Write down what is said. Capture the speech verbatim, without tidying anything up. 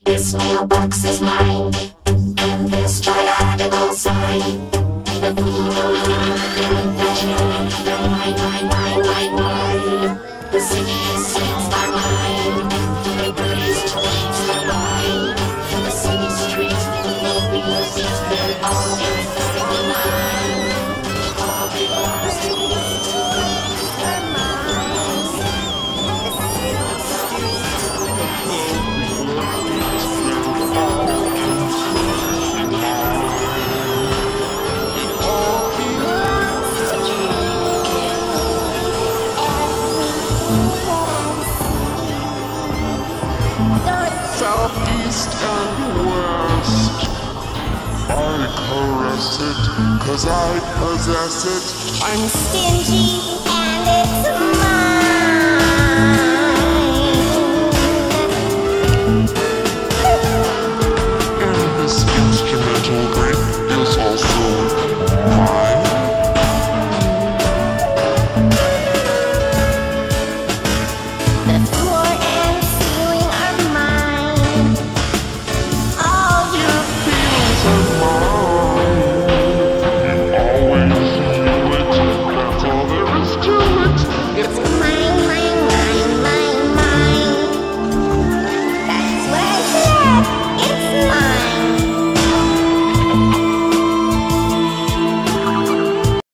This mailbox is mine, and this triangle sign. The pool, the mine, mine, mine, mine, mine. The city sings our mind. The breeze tweets the line. The city streets, the music, they're all in mine. All belongs to me. They're mine. The city streets, southeast and west. I caress it, cause I possess it. I'm stingy and it's